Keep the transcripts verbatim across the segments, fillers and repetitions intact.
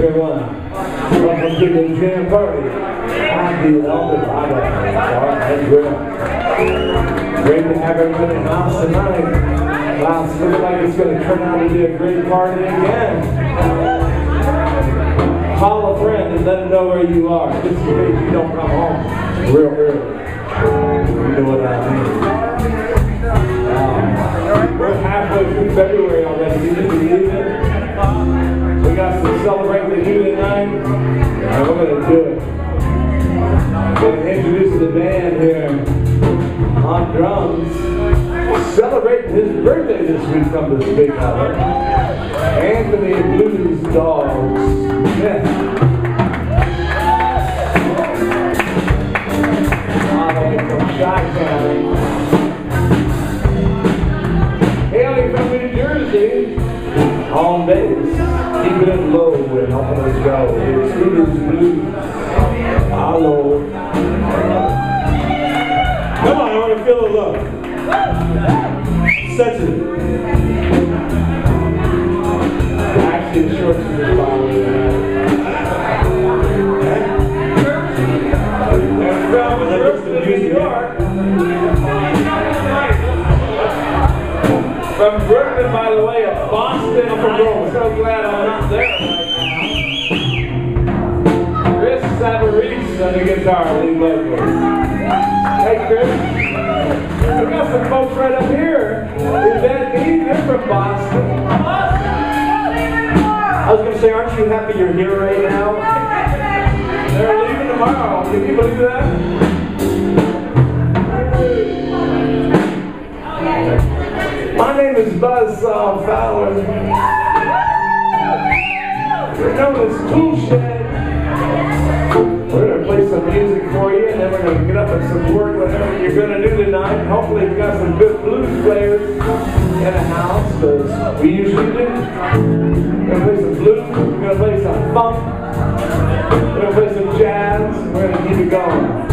everyone. Welcome to the jam party. I'm the elder Dorado, Harp and Grill. Great to have everyone in the house tonight. Wow, it's looking like it's going to turn out to be a great party again. Call a friend and let them know where you are. Just in case you don't come home real early. You know what I mean. Um, we're halfway through February already. Can you believe it? We got to celebrate with you tonight, and we're going to do it. I'm going to introduce the band here on drums. Celebrating his birthday this week from the big hour. Anthony Bluz Dogs. Yeah. Hailing from New Jersey, home base, keeping it low and helping us go. It's Hooters, Bluz. Hello. Come on, I want to feel the love. Sensitive. Actually, the shorts are just following. From Brooklyn, by the way, of Boston, I'm so glad I'm not there right now. Chris Sabbarese on the guitar, lead vocalist. Hey, Chris. We got some folks right up here. Is that me? You're from Boston. I was going to say, aren't you happy you're here right now? They're leaving tomorrow. Can you believe that? My name is Buzzsaw Fowler. We're known as Toolshed. We're going to play some music for you, and then we're going to get up and support whatever you're going to do tonight. Hopefully we've got some good blues players in the house, because we usually do. We're going to play some blues, we're going to play some funk, we're going to play some jazz, and we're going to keep it going.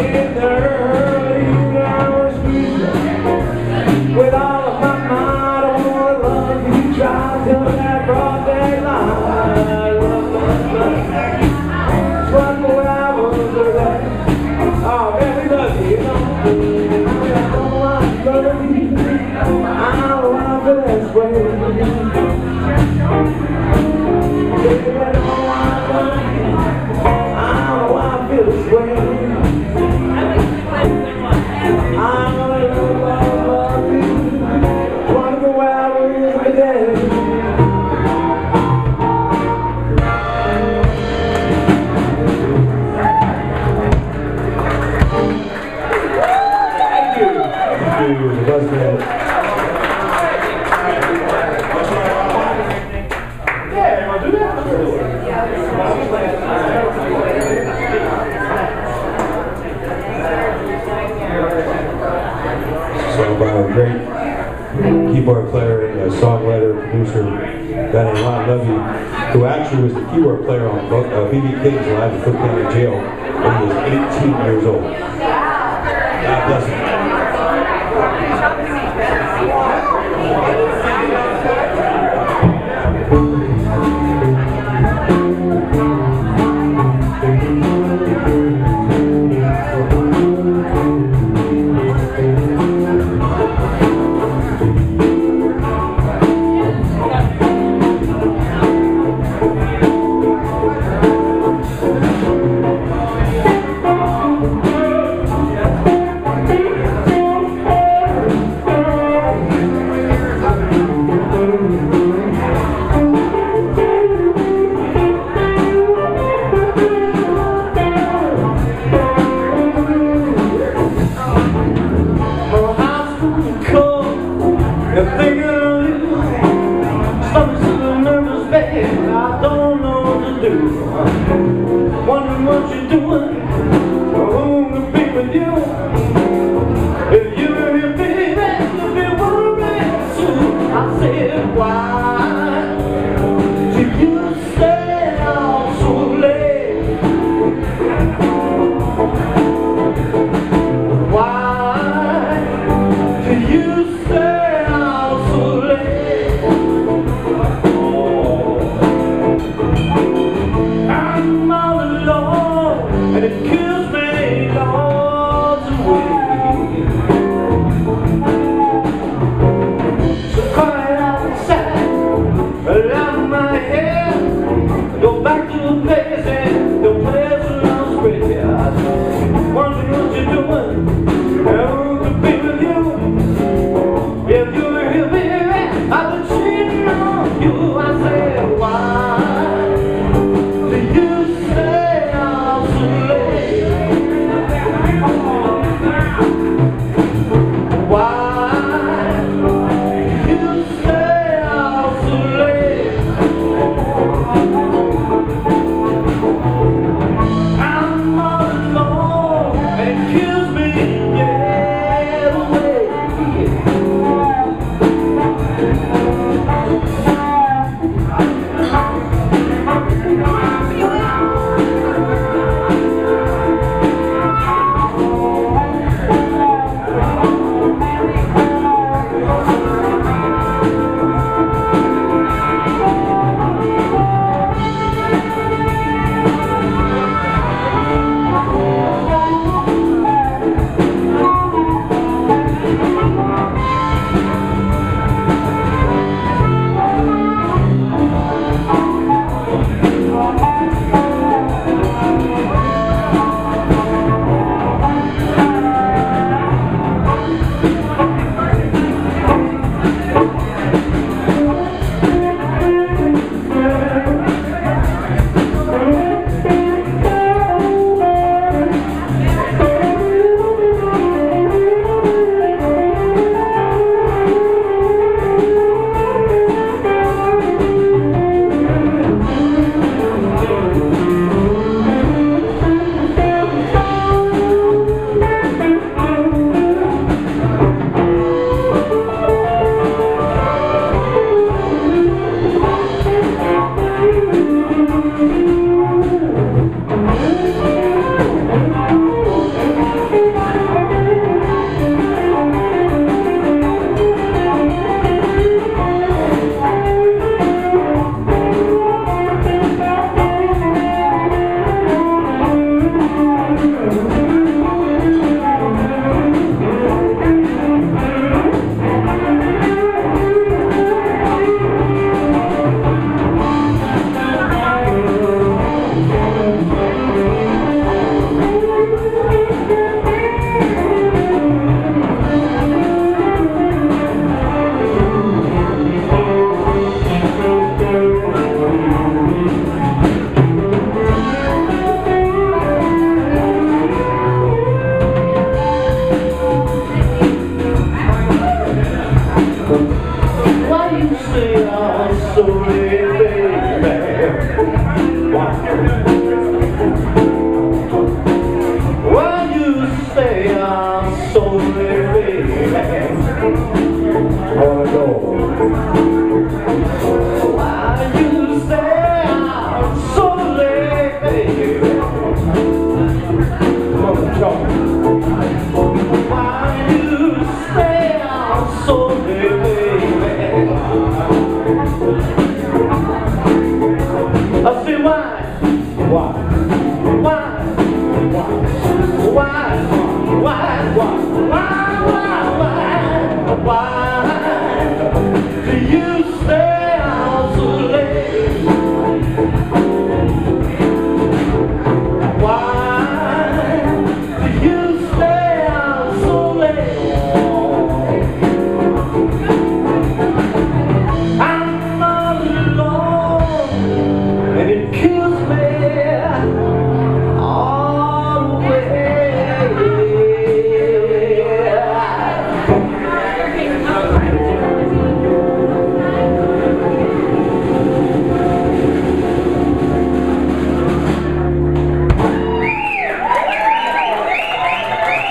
in the early hours with all of my mind, I wanna love you, drive till that broad daylight. twenty-four hours a day. Oh man, we love you, you know. I don't want to love you. I don't want to feel this way. Baby, I don't want to love you. I don't want to feel this way. I'm gonna love, love you. twenty-four hours a day. So by a great keyboard player and a songwriter, producer, guy named Ron Levy, who actually was the keyboard player on uh, B B King's Live at Cook County Jail when he was eighteen years old. God bless him.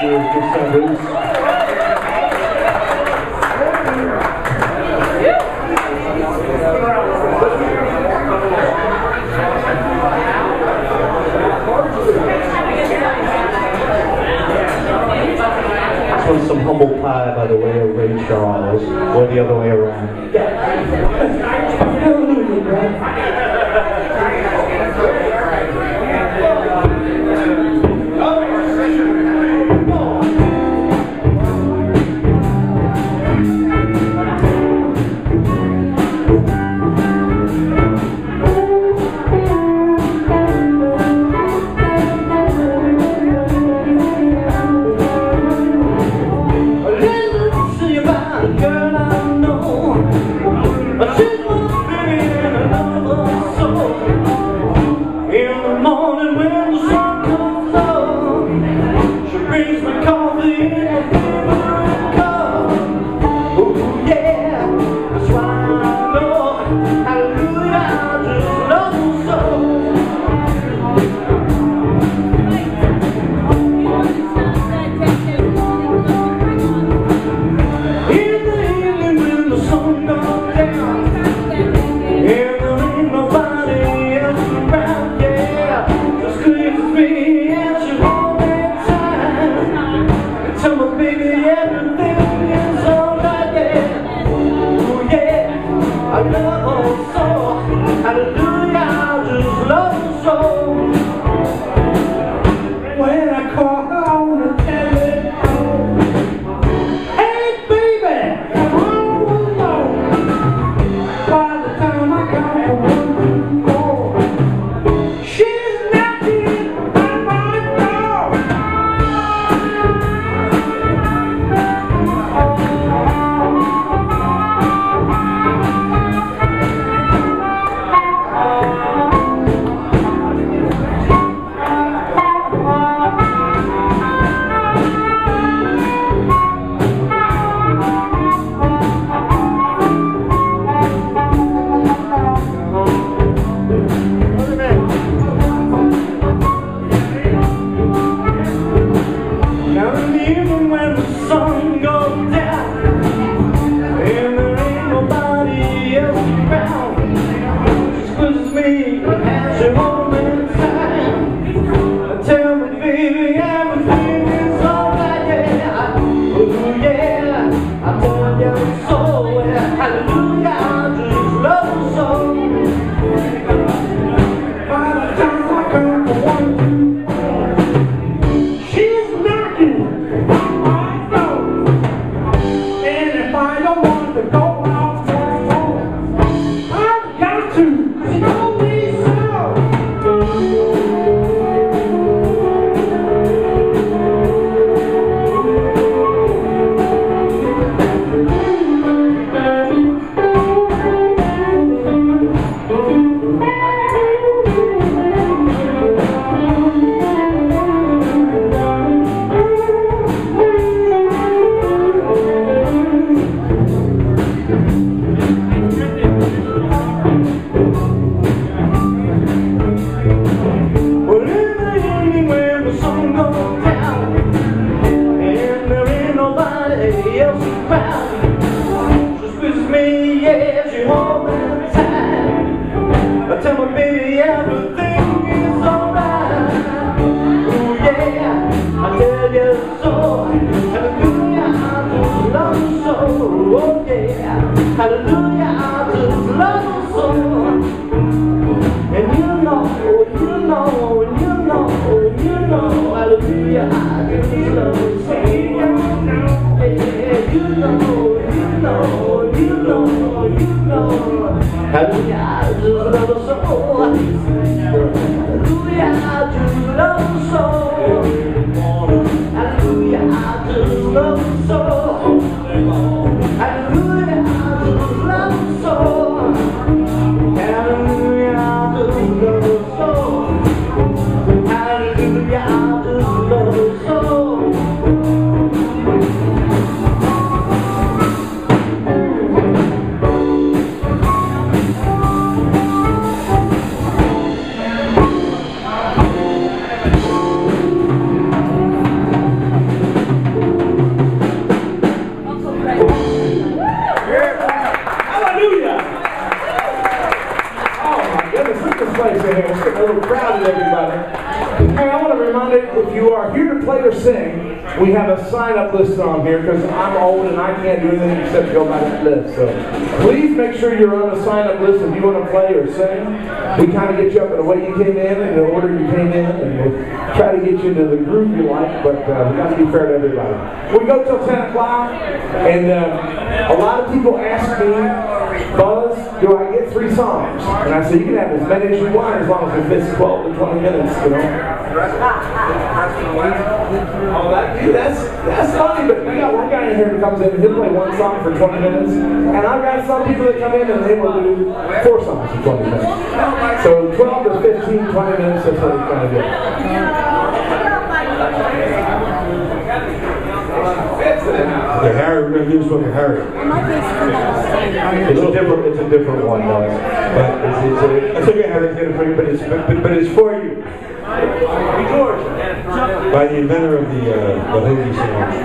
year with Sabbarese. This one's some humble pie by the way of Ray Charles, or the other way around. sing, we have a sign-up list on here because I'm old and I can't do anything except go by that list. So please make sure you're on the sign-up list if you want to play or sing. We kind of get you up in the way you came in and the order you came in, and we'll try to get you into the groove you like, but uh, we got to be fair to everybody. We go till ten o'clock, and uh, a lot of people ask me, Buzz, do I get three songs? And I say, you can have as many as you want as long as it fits twelve to twenty minutes, you know. Oh, that, dude, that's, that's funny, but we got one guy in here who comes in and he'll play one song for twenty minutes, and I've got some people that come in and they will do four songs for twenty minutes. So twelve to fifteen, twenty minutes, that's what it's going to do. Okay, Harry, we're going to do this one for Harry. It's a different, it's a different one, guys. But it's, it's a, That's okay, Harry, it's gonna bring it, but it's, but, but it's for you. By the inventor of the, uh, the hoagie sandwich.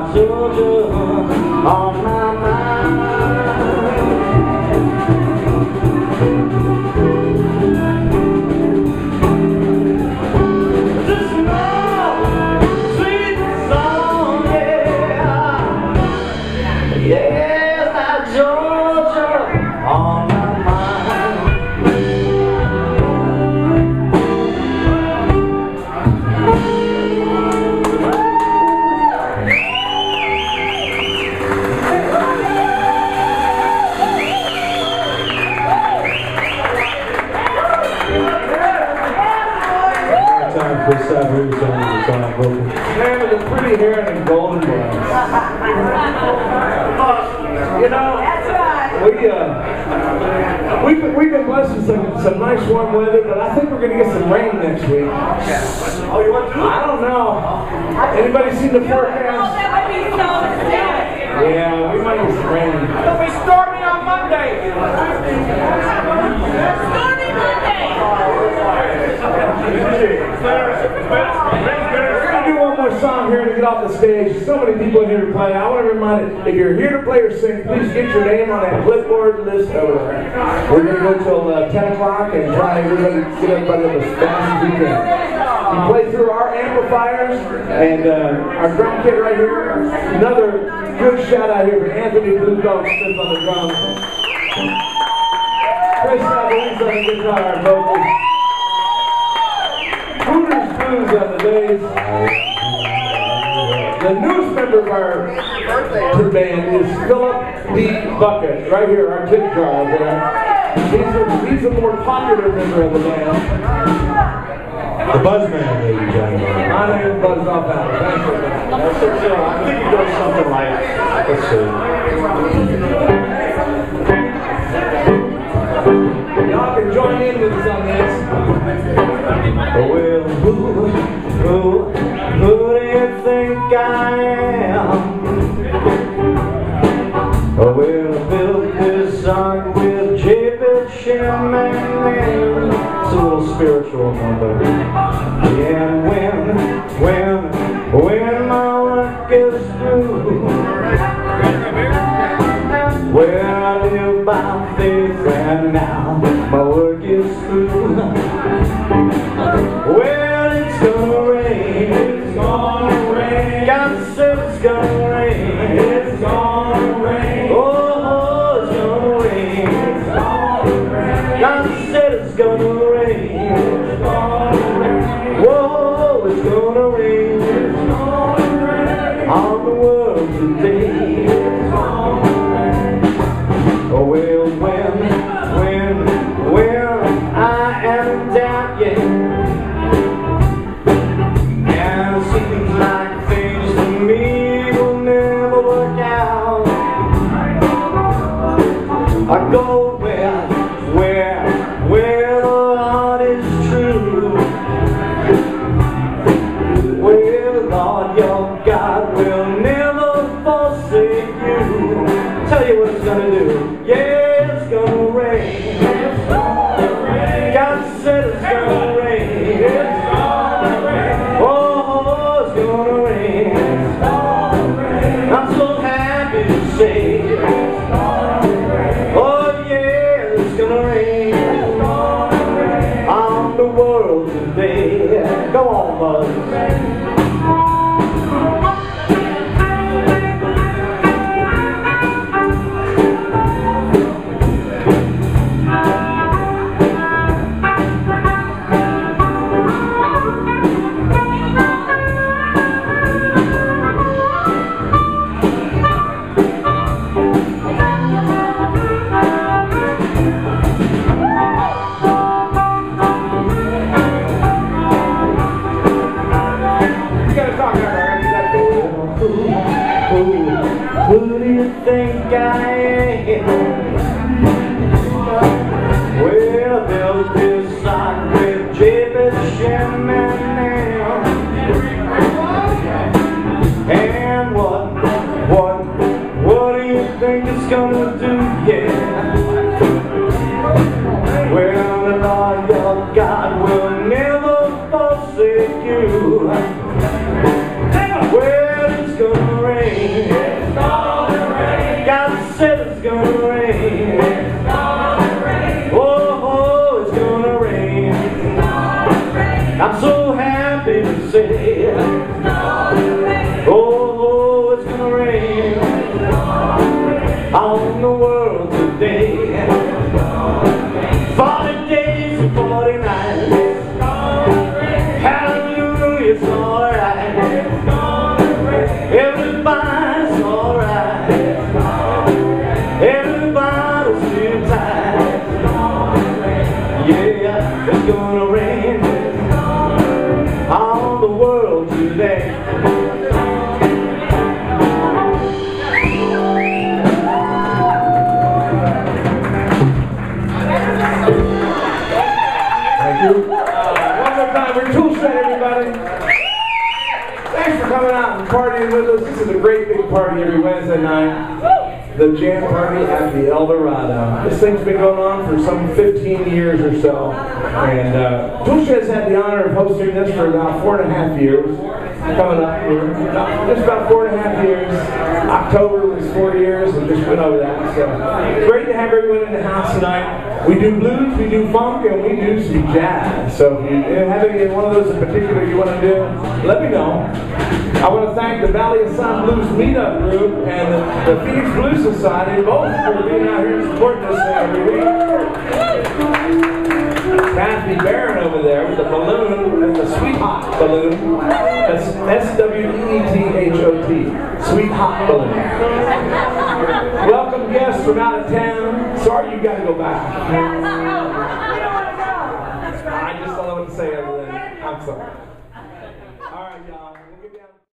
Georgia on my mind. This small, sweet song, yeah. Yes, that Georgia on my mind. For Sabbarese on the song vocal. Man with a pretty hair and a golden blonde. You know, That's right. we, uh, we've, been, we've been blessed with some, some nice warm weather, but I think we're going to get some rain next week. Oh, you want to? I don't know. Anybody seen the Oh, forecast? that would be so sad. Yeah, we might get some rain. It'll be stormy on Monday. Stormy Monday. We're going to do one more song here to get off the stage. So many people in here to play. I want to remind you, if you're here to play or sing, please get your name on that clipboard list over there. We're going to go till uh, ten o'clock and try to everybody, get everybody up as fast as we can. You play through our amplifiers and uh, our drum kit right here. Another good shout out here for Anthony Blue Dog Smith on the drums. Chris Sabbarese on the guitar and vocals. Hooters Bluz on the bass. The newest member of our band is Philip D. Bucket, right here, our tip jar over there. He's a, he's a more popular member of the band. The Buzzman, ladies and gentlemen. My name is Buzzsaw Fowler. Thanks for that. I think it goes something like, let's see. Y'all can join in with us on this. Well, who, who, who do you think I am? Oh, well, I built this song with J P Shimman. It's a little spiritual number. Yeah, and when, when, when my work is through, well, I live by faith, and now my work is through. Well, it's gonna rain, it's gonna rain. God said it's gonna rain, it's gonna rain. Oh, it's gonna rain, it's gonna rain. God said it's gonna rain, it's gonna rain. Whoa, it's gonna rain, it's gonna rain on the world today. It's gonna rain. Oh, well, when, when, when I am down, yeah. I go where, where, where the Lord is true. Well, Lord, your God will never forsake you. Tell you what it's gonna do. Yeah, it's gonna rain. It's gonna rain. God said it's gonna rain. It's gonna rain. Oh, it's gonna rain. It's gonna rain. I'm so happy to say. Go on, Buzz. Who do you think I am? Well, I built this song with J P Shimman. And what, what, what do you think it's gonna do? Yeah. Well, the Lord your God will never forsake you. Well, it's gonna rain. partying with us. This is a great big party every Wednesday night. The jam party at the El Dorado. This thing's been going on for some fifteen years or so. And uh, Toolshed has had the honor of hosting this for about four and a half years. Coming up here. Just about four and a half years. October was four years and just went over that. So great to have everyone in the house tonight. We do blues, we do funk, and we do some jazz. So if you have any one of those in particular you want to do, let me know. I want to thank the Valley of Sun Blues Meetup Group and the, the Phoenix Blues Society, both for being out here and supporting this thing every week. Kathy Barron over there with the balloon, and the Sweet Hot balloon. That's S W E E T H O T, Sweet Hot balloon. Welcome guests from out of town. Sorry you got to go back. I just don't know what to say other than I'm sorry.